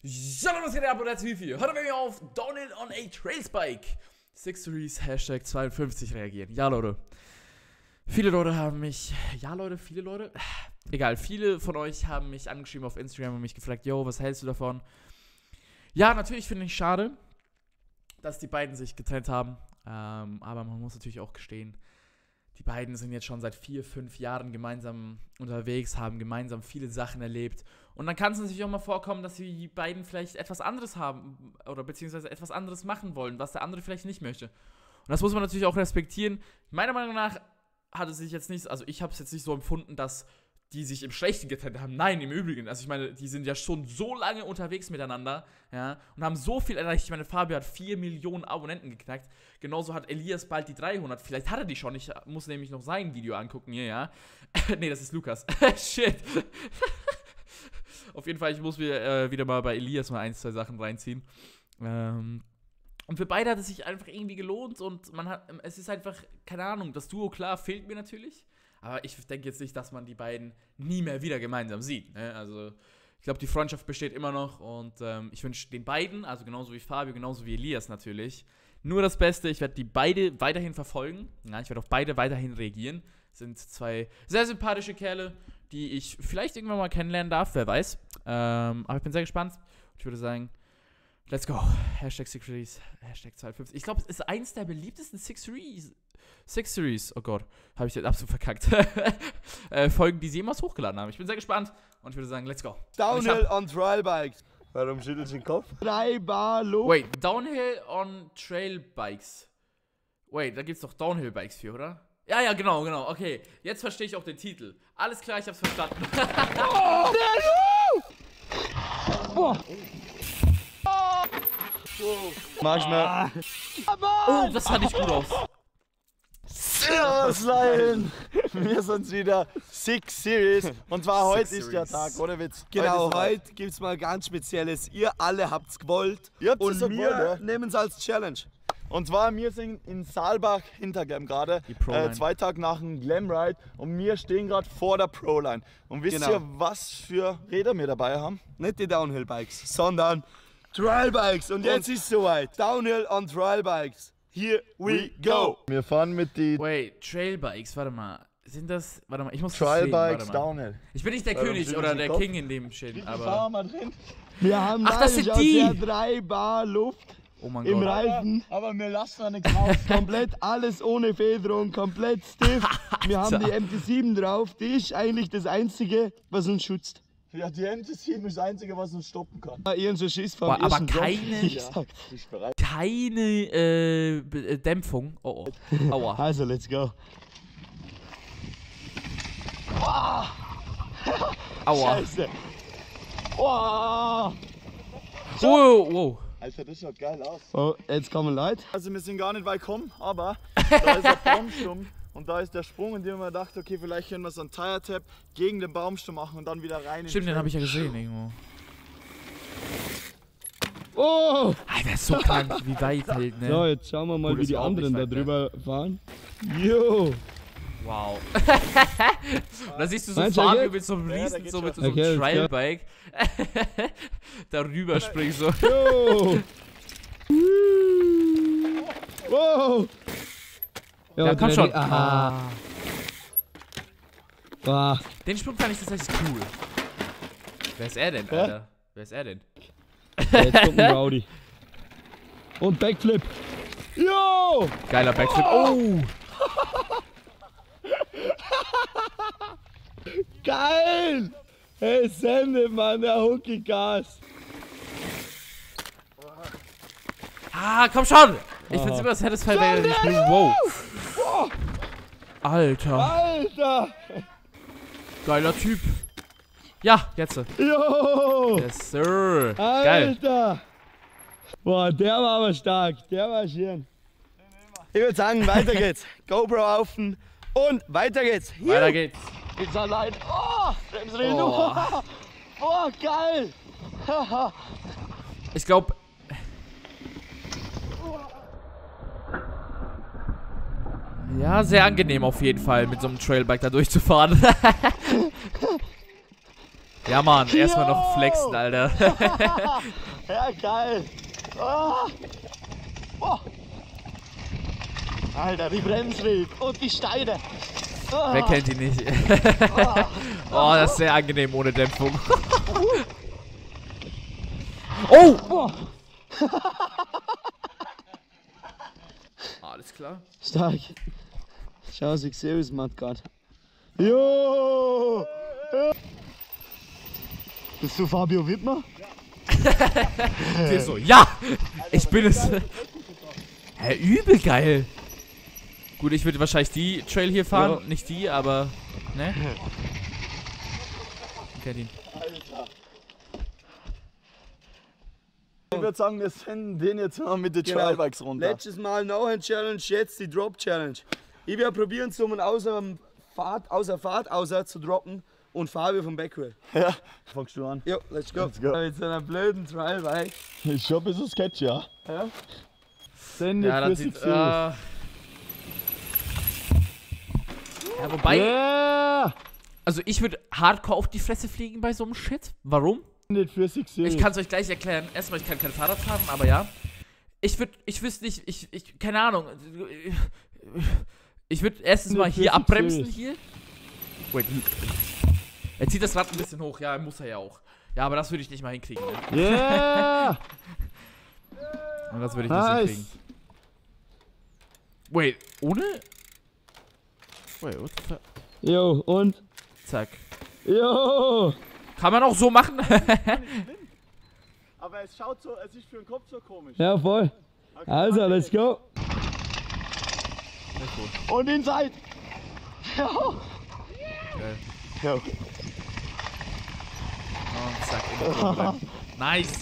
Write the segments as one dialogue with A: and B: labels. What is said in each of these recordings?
A: Ja, was geht ab und herzlich willkommen. Heute werden wir auf Downhill on a Trails Bike 6 Series Hashtag 52 reagieren. Ja, Leute. Viele Leute haben mich, egal, viele von euch haben mich angeschrieben auf Instagram und mich gefragt, yo, was hältst du davon? Ja, natürlich finde ich schade, dass die beiden sich getrennt haben, aber man muss natürlich auch gestehen, die beiden sind jetzt schon seit 4-5 Jahren gemeinsam unterwegs, haben gemeinsam viele Sachen erlebt. Und dann kann es natürlich auch mal vorkommen, dass die beiden vielleicht etwas anderes haben oder beziehungsweise etwas anderes machen wollen, was der andere vielleicht nicht möchte. Und das muss man natürlich auch respektieren. Meiner Meinung nach hat es sich jetzt nicht, also ich habe es jetzt nicht so empfunden, dass die sich im Schlechten getrennt haben. Nein, im Übrigen. Also ich meine, die sind ja schon so lange unterwegs miteinander, ja, und haben so viel erreicht. Ich meine, Fabio hat 4 Millionen Abonnenten geknackt. Genauso hat Elias bald die 300. Vielleicht hat er die schon. Ich muss nämlich noch sein Video angucken hier, ja. Nee, das ist Lukas. Shit. Auf jeden Fall, ich muss mir wieder mal bei Elias mal 1-2 Sachen reinziehen. Und für beide hat es sich einfach irgendwie gelohnt und es ist einfach, keine Ahnung, das Duo, klar, fehlt mir natürlich. Aber ich denke jetzt nicht, dass man die beiden nie mehr wieder gemeinsam sieht. Ne? Also ich glaube, die Freundschaft besteht immer noch und ich wünsche den beiden, also genauso wie Fabio, genauso wie Elias natürlich, nur das Beste. Ich werde die beide weiterhin verfolgen. Ja, ich werde auf beide weiterhin reagieren. Sind zwei sehr sympathische Kerle, die ich vielleicht irgendwann mal kennenlernen darf, wer weiß. Aber ich bin sehr gespannt. Ich würde sagen, let's go. Hashtag 6 Series, Hashtag 52. Ich glaube, es ist eins der beliebtesten 6 Series, oh Gott, habe ich jetzt absolut verkackt. Folgen, die sie jemals hochgeladen haben. Ich bin sehr gespannt und ich würde sagen, let's go.
B: Downhill on Trail Bikes. Warum schüttelst du den Kopf? 3 Bar Luft.
A: Wait, Downhill on Trail Bikes. Wait, da gibt's doch Downhill Bikes für, oder? Ja, genau, okay. Jetzt verstehe ich auch den Titel. Alles klar, ich hab's verstanden.
B: Magst du mir?
A: Oh, das sah nicht gut aus.
B: Servus, Leute! Wir sind wieder 6 Series und zwar heute
A: Six
B: ist der
A: Series.
B: Tag, ohne Witz.
C: Genau, heute gibt's mal ganz Spezielles. Ihr alle habt's gewollt
B: Ihr habt's
C: und
B: so
C: wir
B: gewollt, ja?
C: nehmen es als Challenge.
B: Und zwar, wir sind in Saalbach hinter Glam gerade,
A: Die Proline.
B: 2 Tage nach dem Glam Ride und wir stehen gerade vor der Proline. Und wisst
C: Genau.
B: ihr, was für Räder wir dabei haben?
C: Nicht die Downhill Bikes, sondern Trail Bikes. Und jetzt ist soweit. Downhill on Trail Bikes. Here we go.
B: Wir fahren mit die
A: Wait, Trail Bikes, warte mal. Sind das, warte mal, ich muss das
B: Trail
A: sehen,
B: Bikes
A: warte mal.
B: Downhill.
A: Ich bin nicht der
B: Warum
A: König
B: schüttelst
A: oder
B: du den
A: der
B: Kopf?
A: King in dem Shit, aber...
B: Fahren wir drin.
C: Wir haben
A: Ach, das sind die.
C: 3 Bar Luft
A: Oh mein
C: im
A: Gott.
C: Reifen.
B: Aber wir lassen da nichts raus.
C: Komplett alles ohne Federung, komplett stiff. Wir haben die MT7 drauf. Die ist eigentlich das Einzige, was uns schützt.
B: Ja, die MT7 ist das Einzige, was uns stoppen kann.
C: Ihren so Schiss vom
A: Boah, aber
C: ersten Drop.
A: keine-
C: Ich
B: Ja.
C: sag.
B: Bist du bereit?
A: Keine Dämpfung. Oh, aua.
C: Also, let's go.
A: Aua.
C: Scheiße. Oh.
A: Wow.
B: Alter, das schaut geil aus.
C: Oh, jetzt kommen Leute.
B: Also wir sind gar nicht weit gekommen, aber da ist der Baumstumm und da ist der Sprung, in dem man dachte, okay, vielleicht können wir so einen Tire-Tap gegen den Baumstumm machen und dann wieder rein.
A: Stimmt, den habe ich ja gesehen irgendwo.
C: Oh.
A: Alter, ist so krank, wie weit hält, ne?
C: So, jetzt schauen wir mal,
A: Gut,
C: wie
A: ist
C: die
A: auch
C: anderen
A: nicht
C: da
A: weit, ne?
C: drüber fahren. Jo.
A: Wow. Und da siehst du so
C: Meinst du,
A: Fabio
C: okay?
A: mit so einem
B: Ja, da
A: Riesen,
B: geht's
A: so mit so
C: schon.
A: einem
C: Okay, alles
A: Trial-Bike darüber springt so.
C: Jo. Wow. Jo,
A: Ja, komm
C: Dreddy.
A: schon.
C: Aha. Ah.
A: Den Sprung fand ich tatsächlich cool. Wer ist er denn, Alter? Wer ist er denn?
C: Jetzt kommt ein Rowdy. Und Backflip. Jo.
A: Geiler Backflip. Oh!
C: Geil. Hey, Sende, Mann, der Hookie Gas.
A: Ah, komm schon! Ich find's immer satisfying, wenn er nicht springt. Wow. Alter.
C: Alter.
A: Geiler Typ. Ja, jetzt.
C: Jo.
A: Yes, sir. Geil.
C: Alter! Boah, der war aber stark, der war schön. Ich würde sagen, weiter geht's. GoPro auf und weiter geht's.
A: Weiter geht's.
C: Geht's allein. Oh, Bremsreden.
A: Oh.
C: Oh, geil.
A: Ich glaube... Ja, sehr angenehm auf jeden Fall, mit so einem Trailbike da durchzufahren. Ja, Mann, erstmal noch flexen, Alter.
C: Ja, geil. Oh. Oh. Alter, die Bremsweg und die Steine. Oh.
A: Wer kennt die nicht? Oh, das ist sehr angenehm ohne Dämpfung. Oh!
C: Oh.
A: Alles klar.
C: Stark. Schau, ich sehe es, Matt gerade. Jo! Bist du Fabio Wittmer?
A: Der so, ja! Ich bin es. Hä, übel geil. Gut, ich würde wahrscheinlich die Trail hier fahren,
C: Ja.
A: nicht die, aber. Ne? Ich kenn ihn.
B: Ich würde sagen, wir senden den jetzt mal mit den Trailbikes runter.
C: Letztes Mal No-Hand-Challenge, jetzt die Drop-Challenge. Ich werde probieren, so einen außer Fahrt zu droppen und Fabio vom Backwheel.
B: Ja, fangst du an.
C: Jo, let's go.
B: Let's go.
C: Mit so einer blöden Trial-Bike.
B: Ist schon ein bisschen sketchy, ja?
C: Ja.
B: Sende
A: Ja, das sieht. Ja, wobei.
B: Yeah!
A: Also, ich würde hardcore auf die Fresse fliegen bei so einem Shit. Warum?
B: Nicht für sich
A: Ich kann es euch gleich erklären. Erstmal, ich kann kein Fahrrad fahren, aber ja. Ich wüsste nicht, keine Ahnung. Ich würde erstens mal hier abbremsen, hier. Wait. Er zieht das Rad ein bisschen hoch, ja, muss er ja auch. Ja, aber das würde ich nicht mal hinkriegen, ne?
B: Yeah!
A: Und das würde ich nicht hinkriegen. Wait, ohne? Wait, what the fuck?
C: Jo, und?
A: Zack.
C: Jo!
A: Kann man auch so machen?
B: Aber es schaut so, es ist für den Kopf so komisch.
C: Ja, voll.
B: Okay,
C: Also, let's go.
B: Und inside!
C: Jo!
A: Geil.
C: Jo.
A: Und zack, in die Kurve rein. Nice.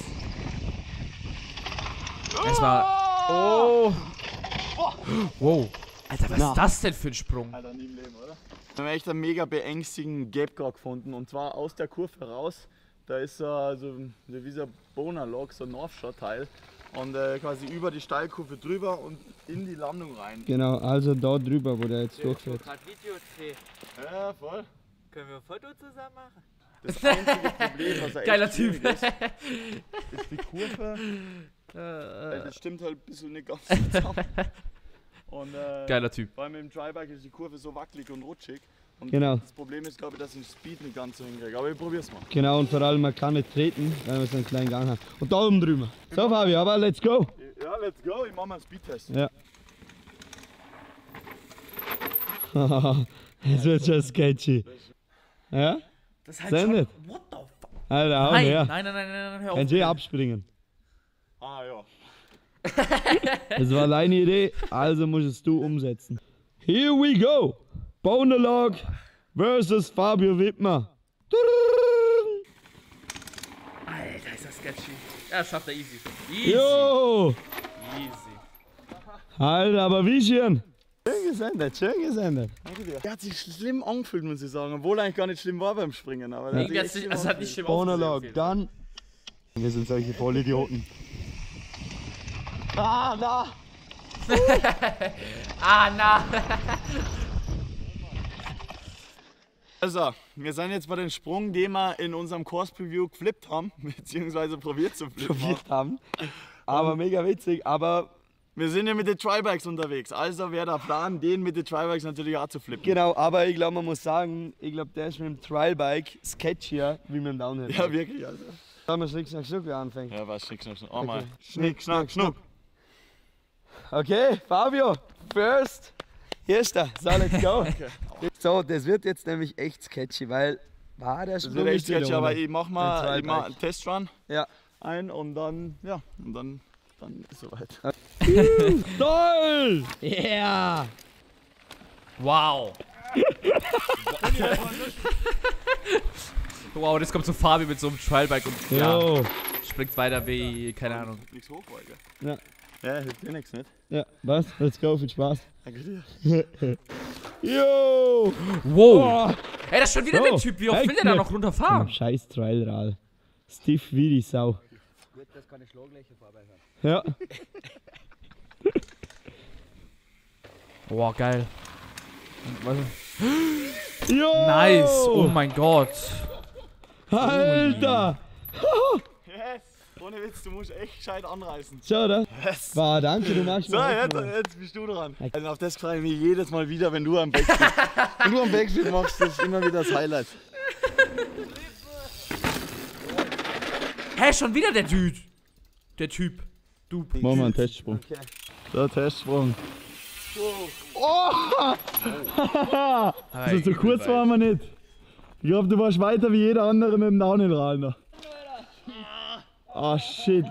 A: Erstmal. Oh. Wow. Alter, was ist das denn für ein Sprung?
B: Alter, nie im Leben, oder? Wir haben echt einen mega beängstigenden Gap gerade gefunden. Und zwar aus der Kurve raus. Da ist so wie so ein Boner-Log, so ein Northshore-Teil. Und quasi über die Steilkurve drüber und in die Landung rein.
C: Genau, also da drüber, wo der jetzt durchfährt.
D: Gerade Videos sehen.
B: Ja, voll.
D: Können wir ein Foto zusammen machen?
B: Das einzige Problem, was er
A: Geiler
B: echt
A: Typ.
B: schwierig ist die Kurve. Das stimmt halt ein bisschen nicht ganz zusammen. Und,
A: Geiler Typ.
B: vor allem im Tribike ist die Kurve so wackelig und rutschig. Und
C: Genau.
B: das Problem ist, glaube ich, dass ich den Speed nicht ganz so hinkriege. Aber ich probier's mal.
C: Genau, und vor allem man kann nicht treten, weil wir so einen kleinen Gang haben. Und da oben drüber. So, Fabio, aber let's go.
B: Ja, let's go. Ich mach mal einen Speedtest.
C: Ja. Das wird schon sketchy. Ja?
A: Das ist halt
C: Sendet.
A: What the fuck?
C: Alter, hau
A: Nein,
C: her.
A: nein, hör auf.
C: Kannst du abspringen.
B: Ah ja.
C: Das war deine Idee, also musst du umsetzen. Here we go. Bonerlog versus Fabio Wittmer.
A: Alter, ist das sketchy. Ja, schafft er easy. Easy.
C: Jo.
A: Easy.
C: Alter, aber wie schön. Schön gesendet, schön gesendet.
B: Der hat sich schlimm angefühlt, muss ich sagen. Obwohl er eigentlich gar nicht schlimm war beim Springen. Aber der hat sich
A: Irgendwie
B: echt schlimm
A: es hat nicht schlimm
C: Bonerlog,
A: ausgesehen.
C: dann. Wir sind solche Vollidioten.
B: Ah, na!
A: Ah, na.
B: Also, wir sind jetzt bei dem Sprung, den wir in unserem Course-Preview geflippt haben, beziehungsweise probiert zu flippen.
C: Probiert haben. Aber mega witzig, aber
B: Wir sind ja mit den Tribikes unterwegs, also wäre der Plan, den mit den Tribikes natürlich auch zu flippen.
C: genau, aber ich glaube, man muss sagen, ich glaube, der ist mit dem Trialbike sketchier wie mit dem Downhill.
B: Ja, wirklich, also.
C: Sollen wir Schnick, Schnack, Schnuck wieder anfangen?
B: Ja, was, schnick, schnack, schnuck. Oh, mal.
C: Okay.
B: Schnick, schnack, schnuck.
C: Okay, Fabio, first. Hier ist er. So, let's go. So, das wird jetzt nämlich echt sketchy, weil der
B: Das
C: Sprung
B: wird echt
C: ist wieder
B: sketchy, aber
C: ohne.
B: ich mach
C: Ein
B: mal
C: Tribike.
B: einen Testrun
C: Ja.
B: ein und dann, ja, und dann ist soweit.
C: Toll! Yeah!
A: Wow. Wow, das kommt so Fabi mit so einem Trialbike und ja,
C: Jo.
A: springt weiter wie, keine Ahnung.
B: Nichts hochwolke.
C: Ja.
B: Ja, hilft dir nichts, nicht?
C: Ja, was? Let's go, viel Spaß.
B: Danke dir.
C: Jo!
A: Wow. Ey, das ist schon wieder
C: So,
A: der Typ. Wie oft will der da noch runterfahren?
C: Scheiß Trialrad. Stiff wie die Sau.
D: Gut, dass keine Schlaglöcher vorbei sind.
C: Ja.
A: Wow, geil.
C: Jo!
A: Nice. Oh mein Gott.
C: Alter!
B: Yes! Ohne Witz, du musst echt gescheit anreißen.
C: Schau da.
B: Yes!
C: Wow, danke, du machst
B: So,
C: mir
B: jetzt bist du dran. Also auf das freue ich mich jedes Mal wieder, wenn du am Backflip wenn du am Backflip machst, das ist immer wieder das Highlight.
A: Hä, schon wieder der Dude. Der Typ. Du.
C: Machen wir einen Testsprung.
B: Okay.
C: So, Testsprung. Also so kurz waren wir nicht. Ich glaube, du warst weiter wie jeder andere mit dem Downhill-Radler. Ah, shit.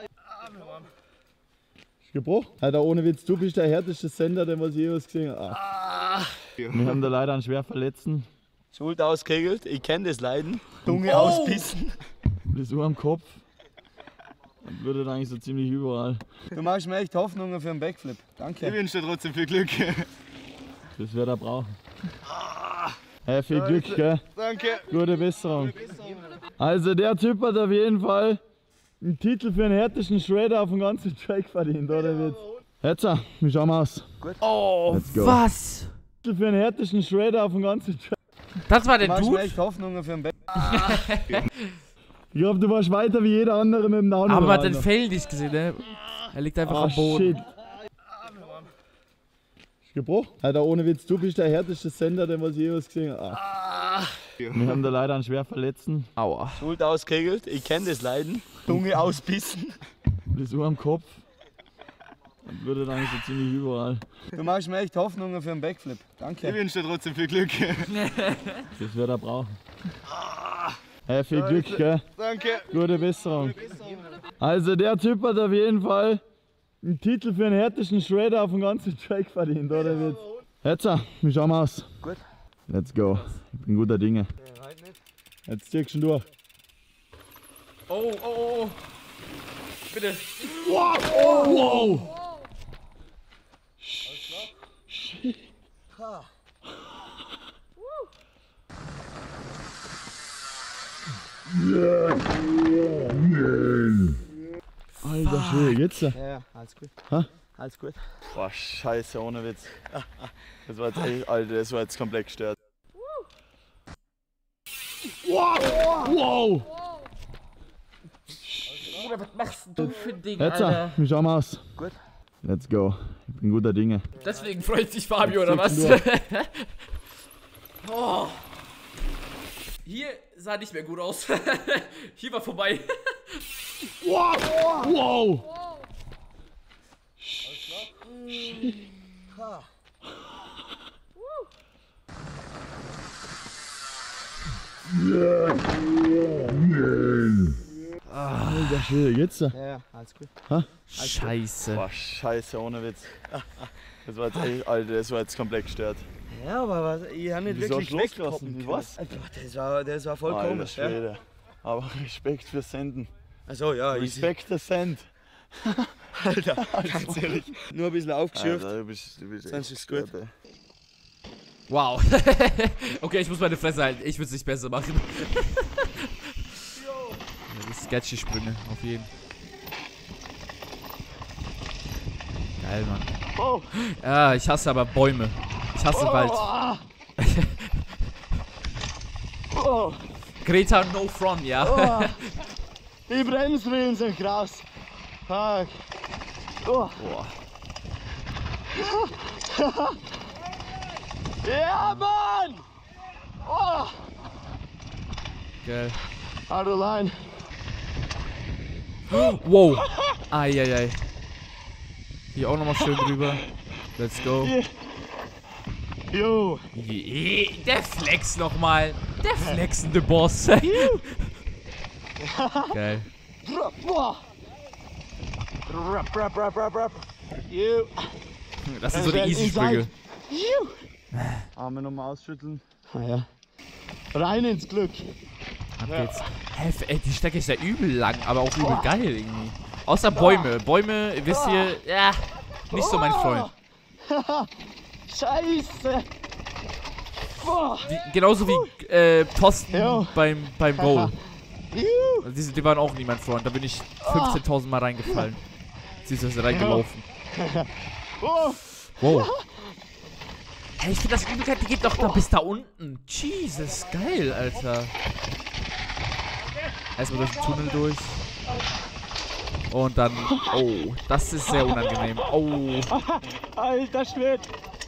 C: Ist gebrochen? Alter, ohne Witz, du bist der härteste Sender, den was ich jemals gesehen habe. Wir haben da leider einen schwer Verletzten.
B: Schulter auskegelt, ich kenne das Leiden. Zunge auspissen.
C: Blessur am Kopf. Und würde dann eigentlich so ziemlich überall.
B: Du machst mir echt Hoffnungen für einen Backflip. Danke. Ich wünsche dir trotzdem viel Glück.
C: Das wird er brauchen. Hey, viel Glück, gell?
B: Danke.
C: Gute Besserung. Also der Typ hat auf jeden Fall einen Titel für den härtesten Shredder auf dem ganzen Track verdient, oder wird? Jetzt, wir schauen aus.
A: Oh,
C: Let's go.
A: was?
C: Titel für den härtesten Shredder auf dem ganzen Track.
A: Das war der
B: Du machst mir
A: Dude?
B: echt Hoffnungen für einen Backflip.
C: Ich glaube, du warst weiter wie jeder andere mit dem Downhill.
A: Aber man hat den Fell nicht gesehen, ne? Er liegt einfach am Boden.
C: Shit. Ist gebrochen? Alter, ohne Witz, du bist der härteste Sender, den was ich jemals gesehen habe. Wir haben da leider einen schwer Verletzten.
A: Aua.
B: Schulter auskegelt, ich kenne das Leiden. Zunge auspissen.
C: Blessur am Kopf. Und würde dann eigentlich so ziemlich überall.
B: Du machst mir echt Hoffnungen für einen Backflip. Danke. Ich wünsche dir trotzdem viel Glück.
C: Das wird er brauchen. Hey, viel Glück, gell?
B: Danke.
C: Gute Besserung. Also der Typ hat auf jeden Fall einen Titel für den härtesten Shredder auf dem ganzen Track verdient, oder wird? Jetzt, wir schauen aus.
B: Gut.
C: Let's go. Ich bin guter Dinge. Jetzt ziehst du durch.
A: Oh, oh, oh. Bitte.
C: Wow! Alter Schwede, geht's da?
B: Ja, alles gut.
C: Ha?
B: Alles gut. Boah, scheiße, ohne Witz. Das war jetzt echt, Alter, das war jetzt komplett gestört.
C: Wow!
A: Bruder, was machst du für ein Ding,
C: Jetzt,
A: Alter?
C: wir schauen aus.
B: Gut.
C: Let's go. Ich bin guter Dinge.
A: Deswegen freut sich Fabio, oder was?
C: Jetzt
A: Oh. Hier sah nicht mehr gut aus. Hier war vorbei.
C: Wow! Alter Schwede, geht's da?
B: Ja, alles gut.
A: Scheiße.
B: Boah, scheiße, ohne Witz. Das war jetzt echt, Alter, das war jetzt komplett gestört.
D: Ja, aber was, ich habe nicht
B: Wieso
D: wirklich
B: hast du losgelassen?
D: weggekommen.
B: Was?
D: Das war voll
B: Alter
D: komisch. Ja.
B: Schwede. Aber Respekt fürs Senden.
D: Also ja, easy.
B: Respekt fürs Send.
D: Alter, ganz ehrlich. Nur ein bisschen aufgeschürft.
B: Alter, du bist
D: Sonst
B: echt
D: ist gut.
B: gestört, ey.
A: Wow. Okay, ich muss meine Fresse halten. Ich würde es nicht besser machen. Ja, die sketchy Sprünge, auf jeden. Geil, Mann.
B: Oh.
A: Ja, ich hasse aber Bäume. Ich hasse Wald.
B: Oh.
A: Greta, no front, ja.
B: Die Bremsrillen sind krass. Fuck. Oh.
A: Boah.
B: Ja, Mann! Oh.
A: Geil.
B: Out of line.
A: Wow. Eieiei. Hier auch nochmal schön drüber. Let's go.
B: Jo.
A: Der Flex nochmal. Der flexende Boss. Geil.
B: Jo.
A: Das sind so die Easy-Sprünge.
B: Arme nochmal ausschütteln.
C: Ah ja. Rein ins Glück.
A: Ab geht's. Hä, ey, die Strecke ist ja übel lang, aber auch übel geil irgendwie. Außer Bäume. Bäume, wisst ihr, ja, nicht so mein Freund.
B: Scheiße.
A: Genauso wie Posten
B: Ja.
A: beim Goal. Also die waren auch nie mein Freund. Da bin ich 15.000 Mal reingefallen. Siehst du, ist reingelaufen. Wow. Hey, ich finde das übel geil, die geht doch da bis da unten. Jesus, geil, Alter. Erstmal durch den Tunnel durch. Und dann, oh, das ist sehr unangenehm. Oh.
B: Alter Schwede.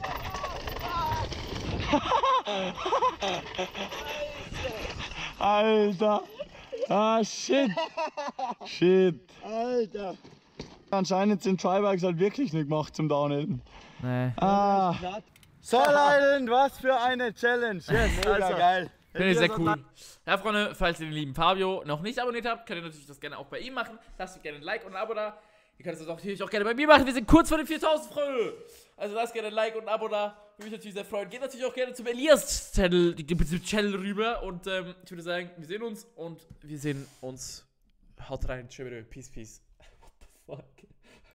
B: Alter. Ah, shit. Shit.
D: Alter.
B: Anscheinend sind Tribikes halt wirklich nicht gemacht zum Downhillen.
A: Nee.
B: Ah. Soul Island, was für eine Challenge. Yes,
D: Mega
B: also.
D: geil.
A: Finde ich sehr cool. Ja, Freunde, falls ihr den lieben Fabio noch nicht abonniert habt, könnt ihr natürlich das gerne auch bei ihm machen. Lasst gerne ein Like und ein Abo da. Ihr könnt es natürlich auch gerne bei mir machen. Wir sind kurz vor den 4000, Freunde. Also lasst gerne ein Like und ein Abo da. Würde mich natürlich sehr freuen. Geht natürlich auch gerne zum Elias Channel rüber. Und ich würde sagen, wir sehen uns. Haut rein. Tschüss. Peace, peace. What the fuck?